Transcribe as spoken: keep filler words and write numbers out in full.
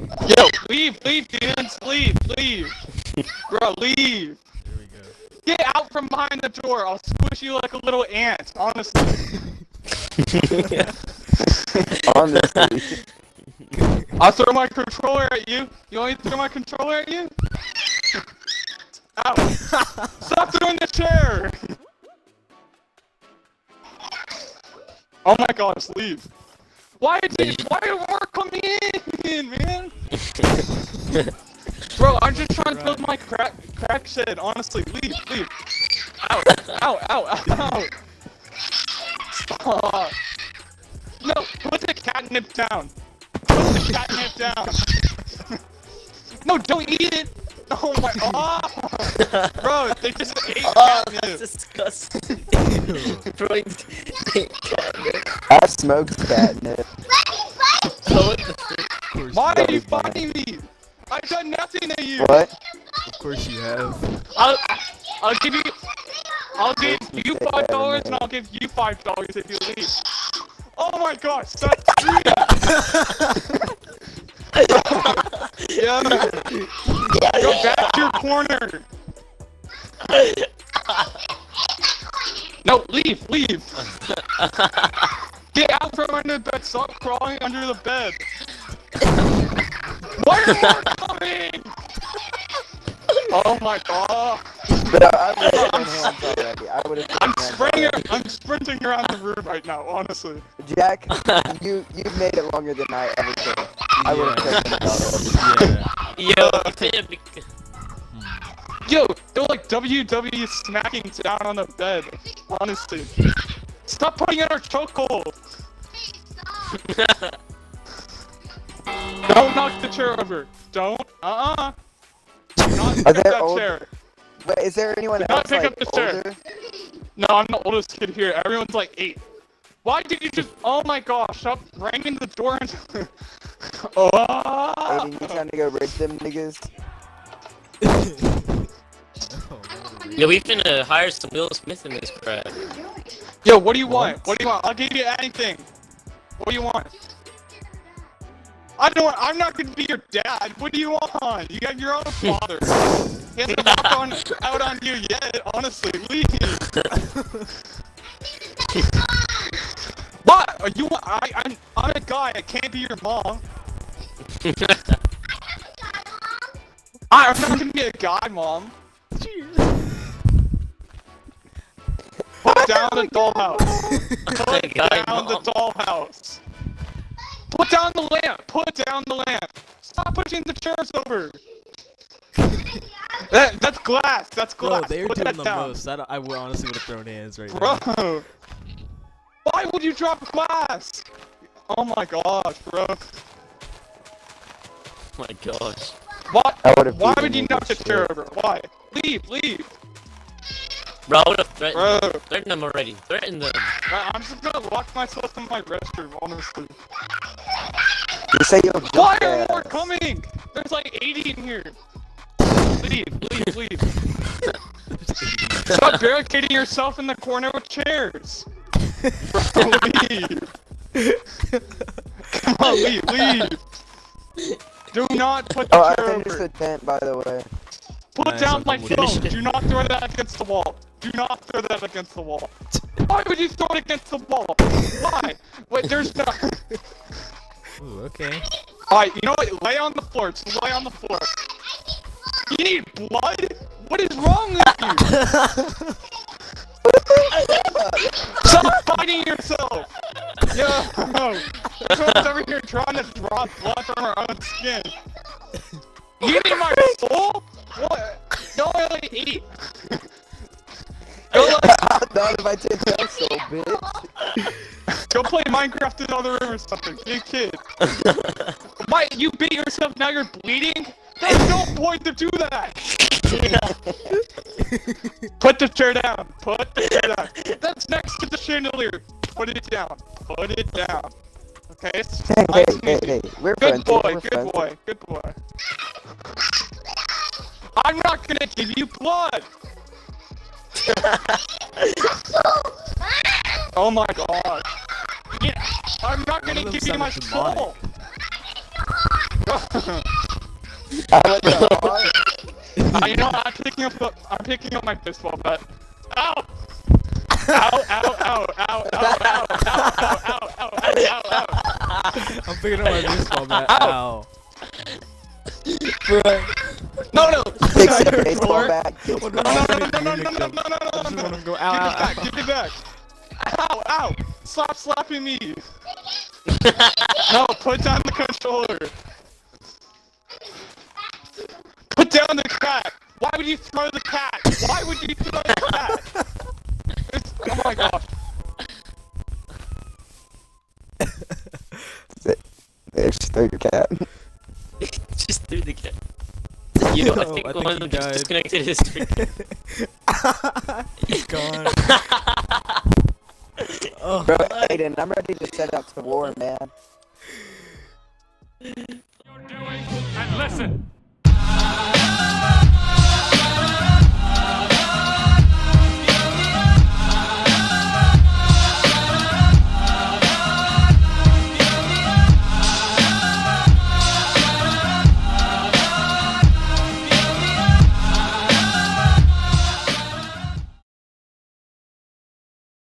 Yo, leave, leave, dudes, leave, leave. Bro, leave. There we go. Get out from behind the door. I'll squish you like a little ant, honestly. Honestly. I'll throw my controller at you. You want me to throw my controller at you? Ow. Stop throwing the chair! Oh my gosh, leave. Why did you, why are more coming in, man? Bro, I'm just trying to build my crack crack shed, honestly. Leave, leave. Ow, ow, ow, ow. Stop. No, put the catnip down. Put the catnip down. No, don't eat it. Oh my, oh. Bro, they just ate Oh, catnip. that's disgusting. Throwing catnip. I smoked catnip. Oh, what the frick? Why are you That was fighting me? I've done nothing to you. What? Of course you have. I'll, I'll give you, I'll give you five dollars and I'll give you five dollars if you leave. Oh my gosh, that's three. Yeah. Go back to your corner. No, leave, leave. Get out from under the bed. Stop crawling under the bed. Why are more coming? Oh my god. But I, I would have thrown hands already. I would have I'm thrown hands sprinting. already. I'm sprinting around the room right now. Honestly. Jack, you you've made it longer than I ever could. I would have thrown hands already. Yeah. Yo, you couldn't be... Yo, they're like W W smacking down on the bed. Honestly. Stop putting in our chokehold. Don't knock the chair over. Don't. Uh-uh. Do not pick Are up there that old- chair. Wait, is there anyone Do not else pick like up the chair. older? No, I'm the oldest kid here. Everyone's like eight. Why did you just? Oh my gosh! Stop banging the door. Into... Oh. Aiden, you trying to go rape them niggas? Yo, we finna hire some Will Smith in this crap. Yo, what do you want? What? What do you want? I'll give you anything. What do you want? I don't. I'm not gonna be your dad. What do you want? You got your own father. He hasn't walked on out on you yet. Honestly, leave. What? Are you? I. I'm. I'm a guy. I can't be your mom. I, I'm not gonna be a guy, mom. Put down the dollhouse. Put Guy down the mom. dollhouse. Put down the lamp. Put down the lamp. Stop pushing the chairs over. That that's glass. That's Bro, glass. they're Put doing that the down. most. I, don't, I would honestly would have thrown hands right now. Bro. Why would you drop glass? Oh my gosh, bro. Oh my gosh. What? I would've Why beaten would you you knock the for chair sure. over? Why? Leave, leave. Bro, I would've threatened Bro. them. Threatened them already. Threatened them. I- I'm just gonna lock myself in my restroom, honestly. You say you'll Why jump are ass. more coming? There's like eighty in here. Leave, leave, leave. Stop barricading yourself in the corner with chairs. Bro, leave. Come on, leave, leave. Do not put the Oh, I chair finished over. the tent, by the way. Put Nice, down I'm my with phone. you. Do not throw that against the wall. Do not throw that against the wall. Why would you throw it against the wall? Why? Wait, there's no. Ooh, okay. Alright, you know what? Lay on the floor. Just lay on the floor. You need blood? What is wrong with you? Stop fighting yourself! Yo! Someone's over here trying to draw blood from her own skin. You need my soul? What? Y'all are like eight. Go, like, I thought if I take that soul, bitch. go play Minecraft in the other room or something. Be a kid. Why? You bit yourself, now you're bleeding? There's no point to do that! Put the chair down. Put the chair down. That's next to the chandelier. Put it down. Put it down. Okay? It's Hey, nice hey, and hey, easy. hey. We're Good friends. boy, We're good friends. boy, good boy. I'm not gonna give you blood! Oh my god. Yeah, I'm not gonna One of them give you my sounded demonic. soul! I went to hard. Uh, you know, I'm picking up. The, I'm picking up my baseball bat. Ow! Ow! Ow! Ow! Ow! Ow! Ow! Ow! Ow! Ow! Ow! Ow! Ow! I'm picking up my baseball bat. Ow. No, no! Fix the baseball bat. No, no, no, no, no, no, no, no, no, no, I no, just no. want to go Give it out. back, give it back. Ow, ow! Stop slapping me! No, put down the controller. Put down the cat! Why would you throw the cat? Why would you throw the cat? It's, oh my gosh. There's throw your cat. Just threw the cat. You know, I think I one think of he them just died. disconnected his screen. He's gone. Oh. Bro, Aiden, I'm ready to set up to war, man. You're doing and listen.